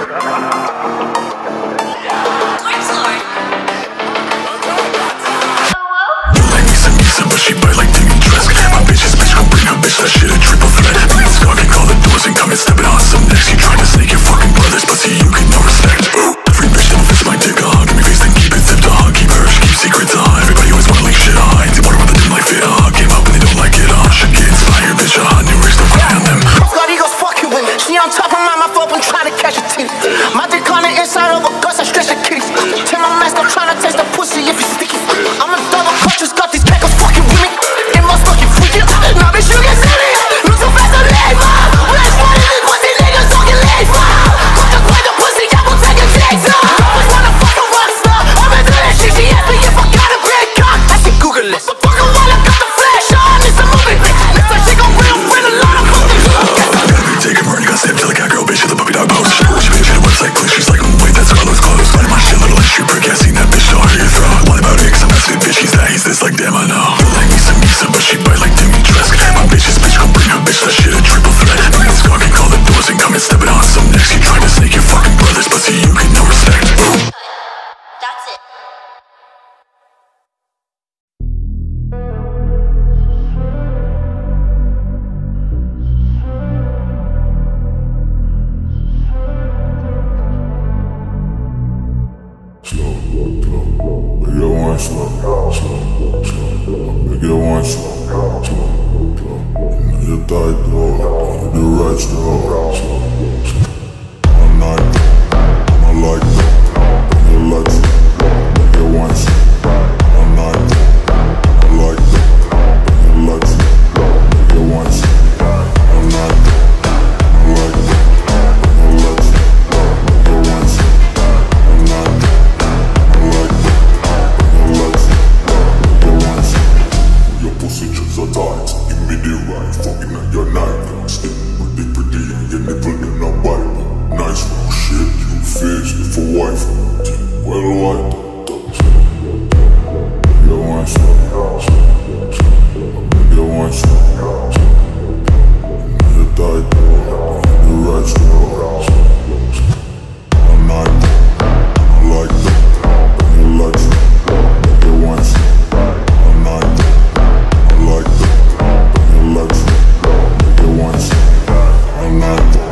But she bite like Timmy Trask. My bitch's bitch gon' bring her bitch, that shit a triple threat. Bleed stalking all the doors and come and stepping on some necks. You trying to snake your fucking brothers, but see you get no respect. Free bitch don't fist my dick, give me face then keep it zipped, keep her, keep secrets, everybody always wanna leak shit, ain't water with the dim like fit, came up and they don't like it, should get inspired, bitch, new race to find on them. God, he goes fucking with me. She on top of my phone, I'm trying to catch a teeth. My dick on the inside of a gust, I stretch the kitties. Tell my mask, I'm trying to taste the pussy if it's sticky. I'm a double coach, just got these cackles fucking with me. It must fucking freak you. Nah, bitch, you get silly. Look so fast, I'm late, man. When I spot these pussy niggas talking late, man. Fuck the point, the pussy, I'm gonna take a chase, always wanna fuck a rockstar. I've been doing that shit, she asked me if I got a big cock. I should Google it. But fuck a while, I got the flash on. It's a movie, bitch. Next time she gon' bring a lot of fucking take him, you got stabbed till the cat girl, bitch, hit the puppy dog post. She made a shit website, click, she's like, wait, that's Carlos close. Find my shit, little street prick, yeah, seen that bitch, don't hurt your throat. One about it, cause I'm asking, bitch, he's that, he's this, like, damn, I know. Like Misa, but she bite like Timmy Trask. My bitch's bitch gon' bring her bitch, that shit a triple threat. Bleed stalking all the doors and come and stepping on some necks. You trying to snake your fucking brothers, but see you get no respect. That's it. Make it one slow. You know your thigh dog, you do right slow. All night, I like that. You like it, make it one slow. All night, I like that. You like it, make it one slow. All night, I like that. You like it, make it one slow. All night, I like that. You like it. Your pussy just a tight, give me the right, fucking at your night. Stick pretty and your nipple in a bite. Nice little shit, you fish if a wife. Well, white. You want you want you tight, you right slow. All night, I like that. You like it, you want all night. Like that, you like it, make it once, all night.